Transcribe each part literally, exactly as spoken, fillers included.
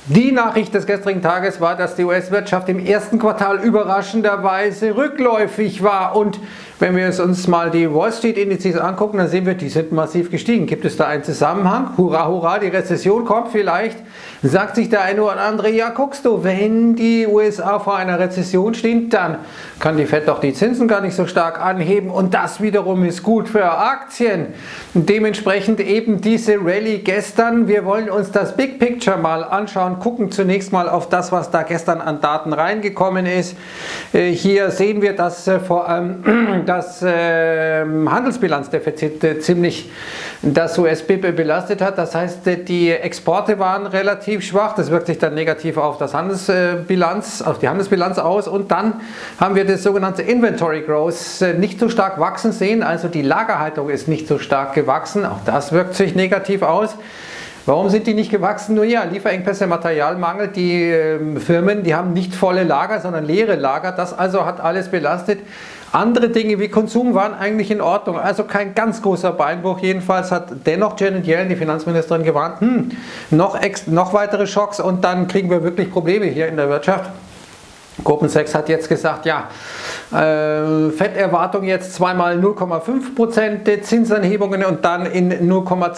Die Nachricht des gestrigen Tages war, dass die U S-Wirtschaft im ersten Quartal überraschenderweise rückläufig war. Und wenn wir uns mal die Wall Street-Indizes angucken, dann sehen wir, die sind massiv gestiegen. Gibt es da einen Zusammenhang? Hurra, hurra, die Rezession kommt vielleicht. Sagt sich der eine oder andere, ja guckst du, wenn die U S A vor einer Rezession stehen, dann kann die Fed doch die Zinsen gar nicht so stark anheben. Und das wiederum ist gut für Aktien. Und dementsprechend eben diese Rallye gestern. Wir wollen uns das Big Picture mal anschauen. Gucken zunächst mal auf das, was da gestern an Daten reingekommen ist. Hier sehen wir, dass vor allem das Handelsbilanzdefizit ziemlich das U S-B I P belastet hat. Das heißt, die Exporte waren relativ schwach. Das wirkt sich dann negativ auf das Handelsbilanz, auf die Handelsbilanz aus. Und dann haben wir das sogenannte Inventory Growth nicht so stark wachsen sehen. Also die Lagerhaltung ist nicht so stark gewachsen. Auch das wirkt sich negativ aus. Warum sind die nicht gewachsen? Nur ja, Lieferengpässe, Materialmangel. Die äh, Firmen, die haben nicht volle Lager, sondern leere Lager. Das also hat alles belastet. Andere Dinge wie Konsum waren eigentlich in Ordnung. Also kein ganz großer Beinbruch. Jedenfalls hat dennoch Janet Yellen, die Finanzministerin, gewarnt, hm, noch, ex noch weitere Schocks und dann kriegen wir wirklich Probleme hier in der Wirtschaft. Goldman Sachs hat jetzt gesagt, ja, äh, Fed-Erwartung jetzt zweimal null Komma fünf Prozent Zinsanhebungen und dann in null Komma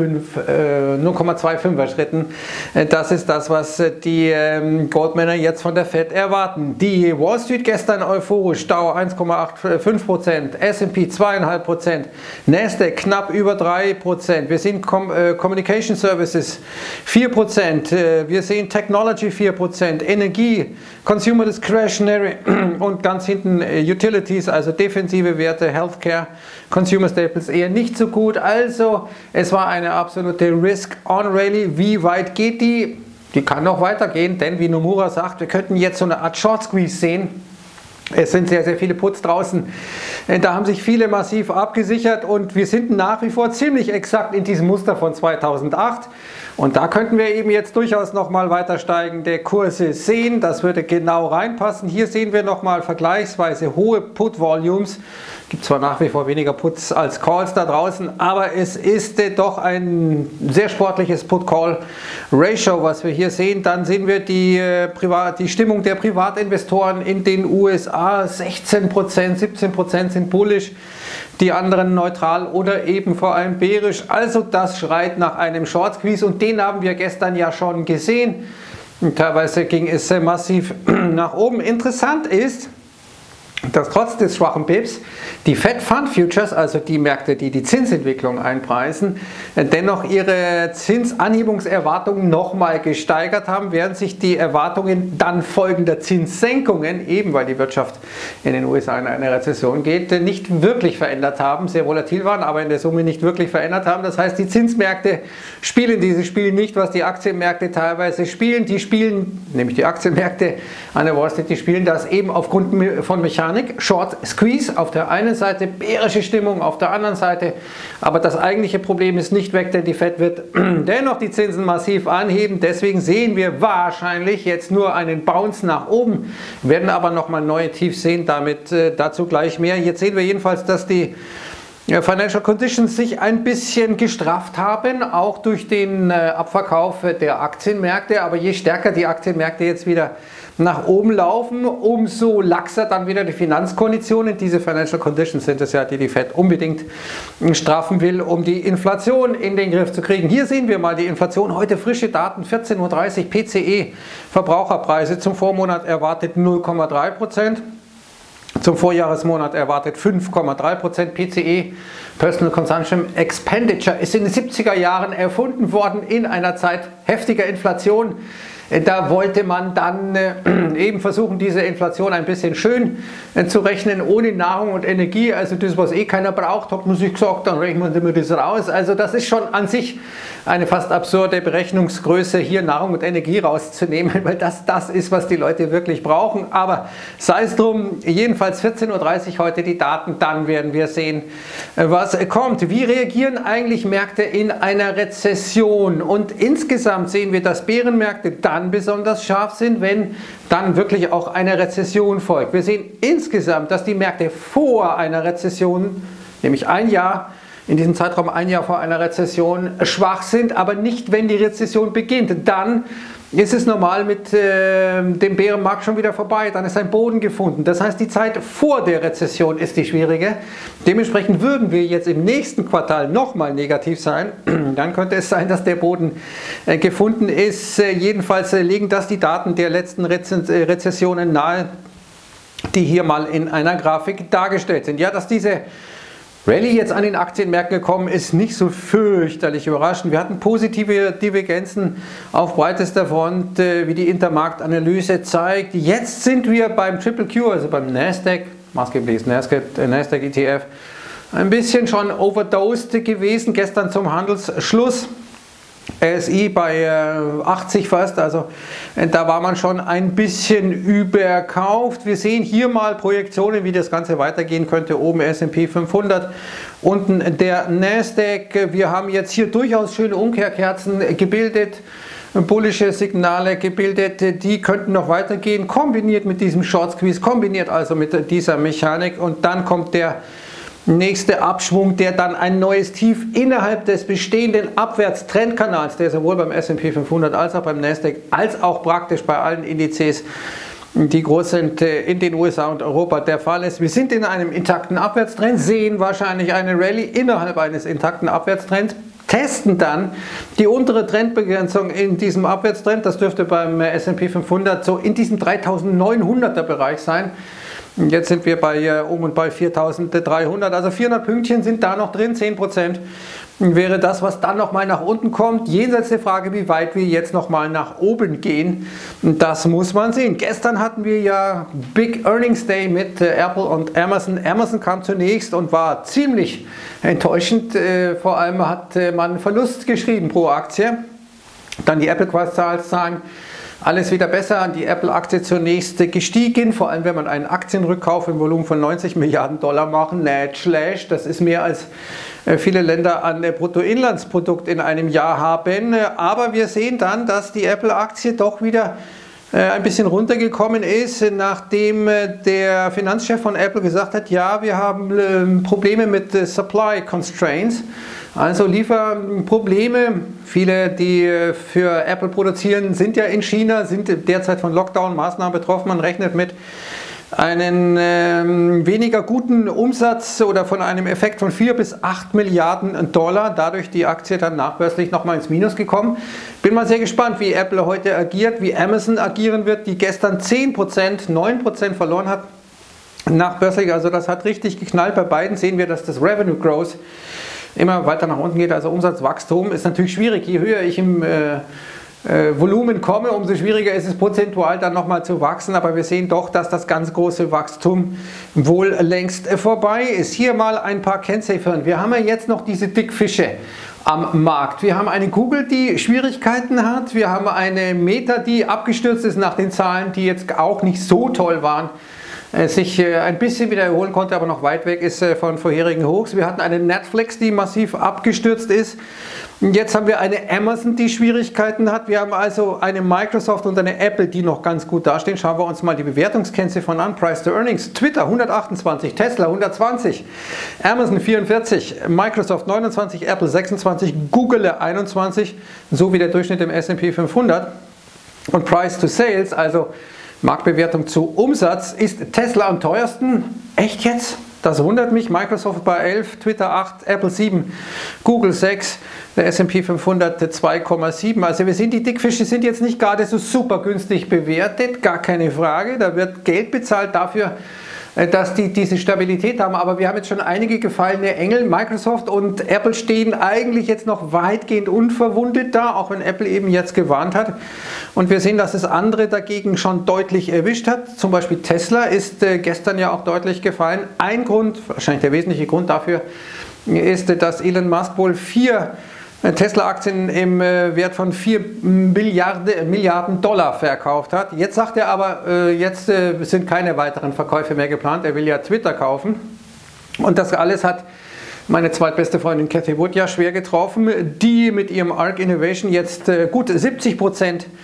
zweiundfünfziger Schritten. Das ist das, was die äh, Goldmänner jetzt von der Fed erwarten. Die Wall Street gestern euphorisch, Dow eins Komma fünfundachtzig Prozent, S und P zwei Komma fünf Prozent, Nasdaq knapp über drei Prozent. Wir sehen Com äh, Communication Services vier Prozent, äh, wir sehen Technology vier Prozent, Energie, Consumer Discretionary und ganz hinten Utilities, also defensive Werte, Healthcare, Consumer Staples eher nicht so gut. Also es war eine absolute Risk-on-Rally. Wie weit geht die? Die kann noch weitergehen, denn wie Nomura sagt, wir könnten jetzt so eine Art Short Squeeze sehen. Es sind sehr, sehr viele Puts draußen. Da haben sich viele massiv abgesichert und wir sind nach wie vor ziemlich exakt in diesem Muster von zweitausendacht. Und da könnten wir eben jetzt durchaus nochmal weiter steigende Kurse sehen. Das würde genau reinpassen. Hier sehen wir nochmal vergleichsweise hohe Put-Volumes. Es gibt zwar nach wie vor weniger Puts als Calls da draußen, aber es ist doch ein sehr sportliches Put-Call-Ratio, was wir hier sehen. Dann sehen wir die, äh, Privat die Stimmung der Privatinvestoren in den U S A. sechzehn Prozent, siebzehn Prozent sind bullish, die anderen neutral oder eben vor allem bärisch. Also das schreit nach einem Short Squeeze und den haben wir gestern ja schon gesehen. Und teilweise ging es massiv nach oben. Interessant ist, dass trotz des schwachen B I Ps die Fed Fund Futures, also die Märkte, die die Zinsentwicklung einpreisen, dennoch ihre Zinsanhebungserwartungen nochmal gesteigert haben, während sich die Erwartungen dann folgender Zinssenkungen, eben weil die Wirtschaft in den U S A in eine Rezession geht, nicht wirklich verändert haben, sehr volatil waren, aber in der Summe nicht wirklich verändert haben. Das heißt, die Zinsmärkte spielen dieses Spiel nicht, was die Aktienmärkte teilweise spielen. Die spielen, nämlich die Aktienmärkte an der Wall Street, die spielen das eben aufgrund von Mechanik. Short Squeeze, auf der einen Seite bärische Stimmung, auf der anderen Seite, aber das eigentliche Problem ist nicht weg, denn die Fed wird dennoch die Zinsen massiv anheben, deswegen sehen wir wahrscheinlich jetzt nur einen Bounce nach oben, werden aber nochmal neue Tiefs sehen, damit äh, dazu gleich mehr. Jetzt sehen wir jedenfalls, dass die Financial Conditions sich ein bisschen gestrafft haben, auch durch den äh, Abverkauf der Aktienmärkte, aber je stärker die Aktienmärkte jetzt wieder nach oben laufen, umso laxer dann wieder die Finanzkonditionen. Diese Financial Conditions sind es ja, die die Fed unbedingt straffen will, um die Inflation in den Griff zu kriegen. Hier sehen wir mal die Inflation, heute frische Daten, vierzehn Uhr dreißig, P C E, Verbraucherpreise zum Vormonat erwartet null Komma drei Prozent. Zum Vorjahresmonat erwartet fünf Komma drei Prozent P C E, Personal Consumption Expenditure, ist in den siebziger Jahren erfunden worden in einer Zeit heftiger Inflation. Da wollte man dann äh, eben versuchen, diese Inflation ein bisschen schön äh, zu rechnen, ohne Nahrung und Energie. Also das, was eh keiner braucht, hat man sich gesagt, dann rechnen wir das raus. Also das ist schon an sich eine fast absurde Berechnungsgröße, hier Nahrung und Energie rauszunehmen, weil das das ist, was die Leute wirklich brauchen. Aber sei es drum, jedenfalls vierzehn Uhr dreißig heute die Daten, dann werden wir sehen, was kommt. Wie reagieren eigentlich Märkte in einer Rezession? Und insgesamt sehen wir, dass Bärenmärkte dann besonders scharf sind, wenn dann wirklich auch eine Rezession folgt. Wir sehen insgesamt, dass die Märkte vor einer Rezession, nämlich ein Jahr, in diesem Zeitraum ein Jahr vor einer Rezession schwach sind, aber nicht, wenn die Rezession beginnt. Dann ist es normal mit äh, dem Bärenmarkt schon wieder vorbei, dann ist ein Boden gefunden. Das heißt, die Zeit vor der Rezession ist die schwierige. Dementsprechend würden wir jetzt im nächsten Quartal nochmal negativ sein. Dann könnte es sein, dass der Boden äh, gefunden ist. Äh, jedenfalls äh, legen das die Daten der letzten Rez äh, Rezessionen nahe, die hier mal in einer Grafik dargestellt sind. Ja, dass diese Rallye jetzt an den Aktienmärkten gekommen ist, nicht so fürchterlich überraschend. Wir hatten positive Divergenzen auf breitester Front, wie die Intermarktanalyse zeigt. Jetzt sind wir beim Triple Q, also beim Nasdaq, maßgeblich Nasdaq, Nasdaq E T F, ein bisschen schon overdosed gewesen, gestern zum Handelsschluss. S I bei achtzig fast, also da war man schon ein bisschen überkauft. Wir sehen hier mal Projektionen, wie das Ganze weitergehen könnte. Oben S und P fünfhundert, unten der Nasdaq. Wir haben jetzt hier durchaus schöne Umkehrkerzen gebildet, bullische Signale gebildet, die könnten noch weitergehen, kombiniert mit diesem Short Squeeze, kombiniert also mit dieser Mechanik, und dann kommt der nächste Abschwung, der dann ein neues Tief innerhalb des bestehenden Abwärtstrendkanals, der sowohl beim S und P fünfhundert als auch beim Nasdaq, als auch praktisch bei allen Indizes, die groß sind, in den U S A und Europa der Fall ist. Wir sind in einem intakten Abwärtstrend, sehen wahrscheinlich eine Rallye innerhalb eines intakten Abwärtstrends, testen dann die untere Trendbegrenzung in diesem Abwärtstrend. Das dürfte beim S und P fünfhundert so in diesem dreitausendneunhunderter Bereich sein. Jetzt sind wir bei äh, um und bei viertausenddreihundert, also vierhundert Pünktchen sind da noch drin, zehn Prozent wäre das, was dann nochmal nach unten kommt. Jenseits der Frage, wie weit wir jetzt nochmal nach oben gehen, das muss man sehen. Gestern hatten wir ja Big Earnings Day mit äh, Apple und Amazon. Amazon kam zunächst und war ziemlich enttäuschend, äh, vor allem hat äh, man Verlust geschrieben pro Aktie. Dann die Apple-Quartalszahlen. Alles wieder besser, die Apple-Aktie zunächst gestiegen, vor allem wenn man einen Aktienrückkauf im Volumen von neunzig Milliarden Dollar machen, nicht schlecht, das ist mehr als viele Länder an Bruttoinlandsprodukt in einem Jahr haben, aber wir sehen dann, dass die Apple-Aktie doch wieder ein bisschen runtergekommen ist, nachdem der Finanzchef von Apple gesagt hat, ja, wir haben Probleme mit Supply Constraints, also Lieferprobleme. Viele, die für Apple produzieren, sind ja in China, sind derzeit von Lockdown-Maßnahmen betroffen. Man rechnet mit einem ähm, weniger guten Umsatz oder von einem Effekt von vier bis acht Milliarden Dollar. Dadurch die Aktie dann nachbörslich nochmal ins Minus gekommen. Bin mal sehr gespannt, wie Apple heute agiert, wie Amazon agieren wird, die gestern zehn Prozent, neun Prozent verloren hat. Nachbörslich, also das hat richtig geknallt. Bei beiden sehen wir, dass das Revenue Growth immer weiter nach unten geht, also Umsatzwachstum ist natürlich schwierig. Je höher ich im äh, äh, Volumen komme, umso schwieriger ist es prozentual dann nochmal zu wachsen, aber wir sehen doch, dass das ganz große Wachstum wohl längst äh, vorbei ist. Hier mal ein paar Kennziffern. Wir haben ja jetzt noch diese Dickfische am Markt. Wir haben eine Google, die Schwierigkeiten hat, wir haben eine Meta, die abgestürzt ist nach den Zahlen, die jetzt auch nicht so toll waren, sich ein bisschen wieder erholen konnte, aber noch weit weg ist von vorherigen Hochs. Wir hatten eine Netflix, die massiv abgestürzt ist. Jetzt haben wir eine Amazon, die Schwierigkeiten hat. Wir haben also eine Microsoft und eine Apple, die noch ganz gut dastehen. Schauen wir uns mal die Bewertungskennziffern an. Price to Earnings. Twitter hundertachtundzwanzig, Tesla hundertzwanzig, Amazon vierundvierzig, Microsoft neunundzwanzig, Apple sechsundzwanzig, Google einundzwanzig, so wie der Durchschnitt im S und P fünfhundert. Und Price to Sales, also Marktbewertung zu Umsatz, ist Tesla am teuersten. Echt jetzt? Das wundert mich. Microsoft bei elf, Twitter acht, Apple sieben, Google sechs, der S und P fünfhundert zwei Komma sieben. Also wir sehen, die Dickfische sind jetzt nicht gerade so super günstig bewertet, gar keine Frage. Da wird Geld bezahlt dafür, dass die diese Stabilität haben, aber wir haben jetzt schon einige gefallene Engel. Microsoft und Apple stehen eigentlich jetzt noch weitgehend unverwundet da, auch wenn Apple eben jetzt gewarnt hat. Und wir sehen, dass es andere dagegen schon deutlich erwischt hat. Zum Beispiel Tesla ist äh, gestern ja auch deutlich gefallen. Ein Grund, wahrscheinlich der wesentliche Grund dafür, ist, dass Elon Musk wohl vier Tesla-Aktien im äh, Wert von vier Milliarden, Milliarden Dollar verkauft hat. Jetzt sagt er aber, äh, jetzt äh, sind keine weiteren Verkäufe mehr geplant. Er will ja Twitter kaufen. Und das alles hat meine zweitbeste Freundin Cathie Wood ja schwer getroffen, die mit ihrem Arc Innovation jetzt äh, gut siebzig Prozent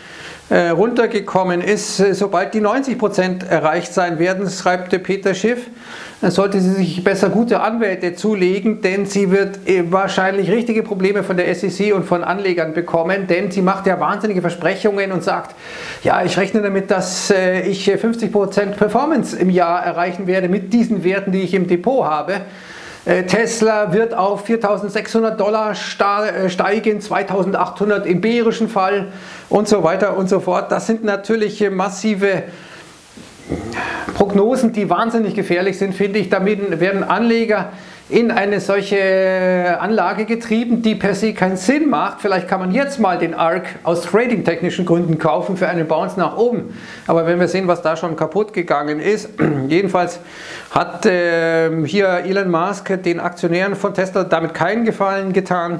äh, runtergekommen ist. Sobald die neunzig Prozent erreicht sein werden, schreibt der Peter Schiff, dann sollte sie sich besser gute Anwälte zulegen, denn sie wird wahrscheinlich richtige Probleme von der S E C und von Anlegern bekommen, denn sie macht ja wahnsinnige Versprechungen und sagt, ja, ich rechne damit, dass ich fünfzig Prozent Performance im Jahr erreichen werde mit diesen Werten, die ich im Depot habe. Tesla wird auf viertausendsechshundert Dollar steigen, zweitausendachthundert im bärischen Fall und so weiter und so fort. Das sind natürlich massive Prognosen, die wahnsinnig gefährlich sind, finde ich. Damit werden Anleger in eine solche Anlage getrieben, die per se keinen Sinn macht. Vielleicht kann man jetzt mal den A R K aus trading-technischen Gründen kaufen für einen Bounce nach oben. Aber wenn wir sehen, was da schon kaputt gegangen ist, jedenfalls hat äh, hier Elon Musk den Aktionären von Tesla damit keinen Gefallen getan.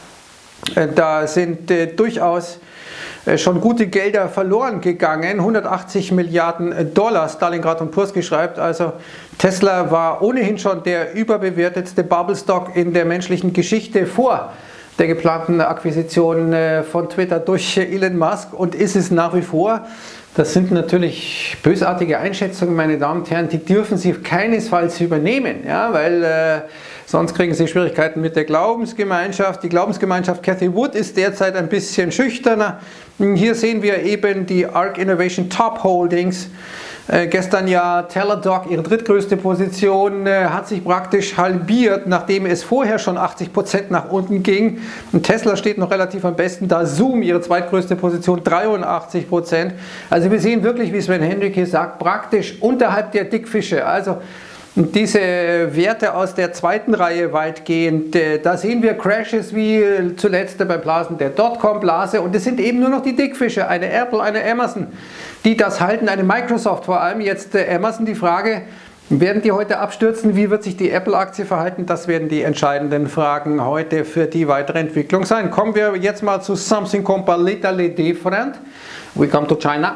Äh, da sind äh, durchaus schon gute Gelder verloren gegangen, hundertachtzig Milliarden Dollar, Stalingrad und Kurski schreibt, also Tesla war ohnehin schon der überbewertetste Bubble Stock in der menschlichen Geschichte vor der geplanten Akquisition von Twitter durch Elon Musk und ist es nach wie vor. Das sind natürlich bösartige Einschätzungen, meine Damen und Herren, die dürfen Sie keinesfalls übernehmen, ja, weil äh, sonst kriegen Sie Schwierigkeiten mit der Glaubensgemeinschaft. Die Glaubensgemeinschaft Cathy Wood ist derzeit ein bisschen schüchterner. Hier sehen wir eben die A R K Innovation Top Holdings. Äh, gestern ja Teladoc, ihre drittgrößte Position, äh, hat sich praktisch halbiert, nachdem es vorher schon achtzig Prozent nach unten ging. Und Tesla steht noch relativ am besten da. Zoom, ihre zweitgrößte Position, dreiundachtzig Prozent. Also wir sehen wirklich, wie Sven Hendricke sagt, praktisch unterhalb der Dickfische. Also diese Werte aus der zweiten Reihe weitgehend, da sehen wir Crashes wie zuletzt beim Blasen der Dotcom-Blase und es sind eben nur noch die Dickfische, eine Apple, eine Amazon, die das halten, eine Microsoft vor allem. Jetzt Amazon, die Frage, werden die heute abstürzen? Wie wird sich die Apple-Aktie verhalten? Das werden die entscheidenden Fragen heute für die weitere Entwicklung sein. Kommen wir jetzt mal zu something completely different. We come to China.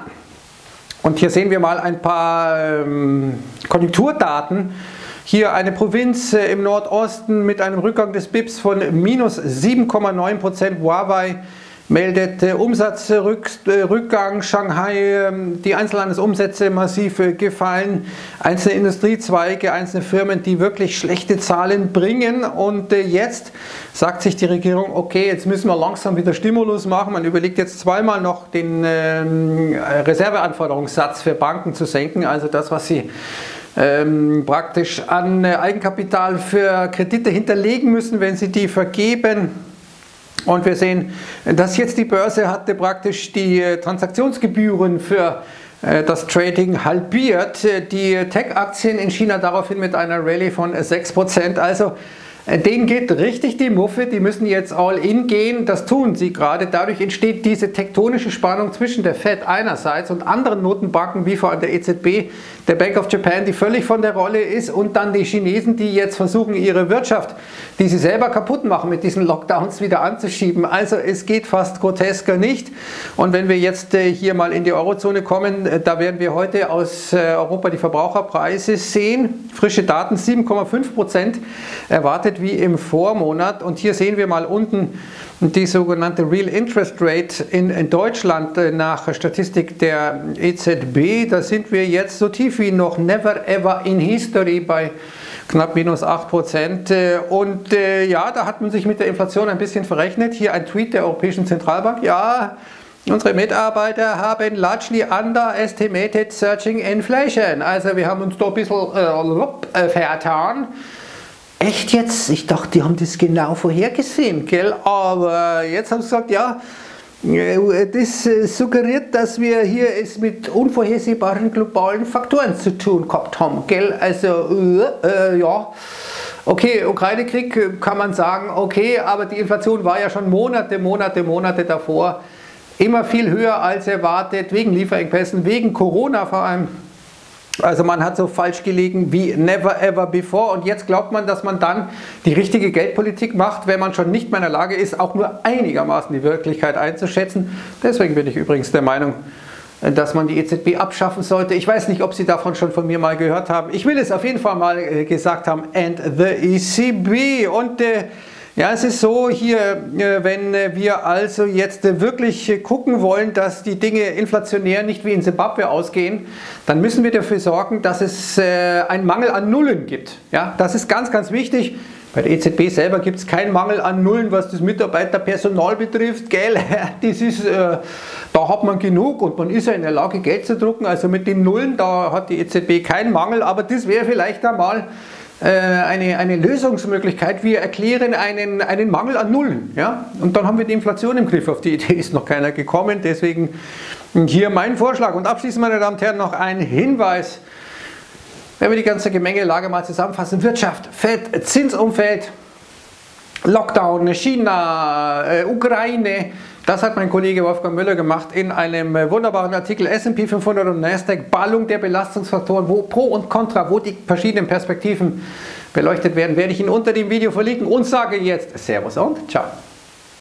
Und hier sehen wir mal ein paar ähm, Konjunkturdaten. Hier eine Provinz äh, im Nordosten mit einem Rückgang des B I Ps von minus sieben Komma neun Prozent. Huawei meldet äh, Umsatzrückgang. Shanghai, äh, die Einzelhandelsumsätze massiv äh, gefallen. Einzelne Industriezweige, einzelne Firmen, die wirklich schlechte Zahlen bringen. Und äh, jetzt sagt sich die Regierung, okay, jetzt müssen wir langsam wieder Stimulus machen. Man überlegt jetzt zweimal noch den äh, Reserveanforderungssatz für Banken zu senken, also das, was sie ähm, praktisch an äh, Eigenkapital für Kredite hinterlegen müssen, wenn sie die vergeben. Und wir sehen, dass jetzt die Börse hatte praktisch die äh, Transaktionsgebühren für äh, das Trading halbiert. Die Tech-Aktien in China daraufhin mit einer Rallye von sechs Prozent. Also denen geht richtig die Muffe, die müssen jetzt all in gehen, das tun sie gerade. Dadurch entsteht diese tektonische Spannung zwischen der Fed einerseits und anderen Notenbanken wie vor allem der E Z B, der Bank of Japan, die völlig von der Rolle ist, und dann die Chinesen, die jetzt versuchen, ihre Wirtschaft, die sie selber kaputt machen, mit diesen Lockdowns wieder anzuschieben. Also es geht fast grotesker nicht. Und wenn wir jetzt hier mal in die Eurozone kommen, da werden wir heute aus Europa die Verbraucherpreise sehen. Frische Daten, sieben Komma fünf Prozent erwartet wie im Vormonat, und hier sehen wir mal unten die sogenannte Real Interest Rate in, in Deutschland nach Statistik der E Z B. Da sind wir jetzt so tief wie noch never ever in history bei knapp minus acht Prozent. Und äh, ja, da hat man sich mit der Inflation ein bisschen verrechnet. Hier ein Tweet der Europäischen Zentralbank. Ja, unsere Mitarbeiter haben largely underestimated surging inflation. Also wir haben uns da ein bisschen äh, vertan. Echt jetzt? Ich dachte, die haben das genau vorhergesehen, gell? Aber jetzt haben sie gesagt, ja, das suggeriert, dass wir hier es mit unvorhersehbaren globalen Faktoren zu tun gehabt haben, gell? Also, äh, äh, ja. Okay, Ukraine-Krieg kann man sagen, okay, aber die Inflation war ja schon Monate, Monate, Monate davor immer viel höher als erwartet, wegen Lieferengpässen, wegen Corona vor allem. Also man hat so falsch gelegen wie never ever before, und jetzt glaubt man, dass man dann die richtige Geldpolitik macht, wenn man schon nicht mehr in der Lage ist, auch nur einigermaßen die Wirklichkeit einzuschätzen. Deswegen bin ich übrigens der Meinung, dass man die E Z B abschaffen sollte. Ich weiß nicht, ob Sie davon schon von mir mal gehört haben. Ich will es auf jeden Fall mal gesagt haben. And the E C B. Und äh, Ja, es ist so hier, wenn wir also jetzt wirklich gucken wollen, dass die Dinge inflationär nicht wie in Simbabwe ausgehen, dann müssen wir dafür sorgen, dass es einen Mangel an Nullen gibt. Ja, das ist ganz, ganz wichtig. Bei der E Z B selber gibt es keinen Mangel an Nullen, was das Mitarbeiterpersonal betrifft. Gell? Das ist, äh, da hat man genug und man ist ja in der Lage, Geld zu drucken. Also mit den Nullen, da hat die E Z B keinen Mangel, aber das wäre vielleicht einmal Eine, eine Lösungsmöglichkeit. Wir erklären einen, einen Mangel an Nullen, ja? Und dann haben wir die Inflation im Griff. Auf die Idee ist noch keiner gekommen, deswegen hier mein Vorschlag. Und abschließend, meine Damen und Herren, noch ein Hinweis, wenn wir die ganze Gemengelage mal zusammenfassen: Wirtschaft, Fed, Zinsumfeld, Lockdown, China, äh, Ukraine. Das hat mein Kollege Wolfgang Müller gemacht in einem wunderbaren Artikel S und P fünfhundert und Nasdaq, Ballung der Belastungsfaktoren, wo Pro und Contra, wo die verschiedenen Perspektiven beleuchtet werden, werde ich Ihnen unter dem Video verlinken und sage jetzt Servus und Ciao.